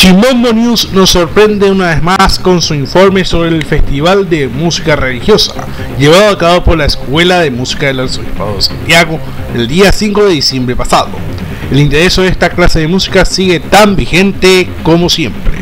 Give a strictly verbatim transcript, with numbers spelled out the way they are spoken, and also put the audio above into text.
Chimbombo News nos sorprende una vez más con su informe sobre el Festival de Música Religiosa, llevado a cabo por la Escuela de Música del Arzobispado de Santiago el día cinco de diciembre pasado. El interés de esta clase de música sigue tan vigente como siempre.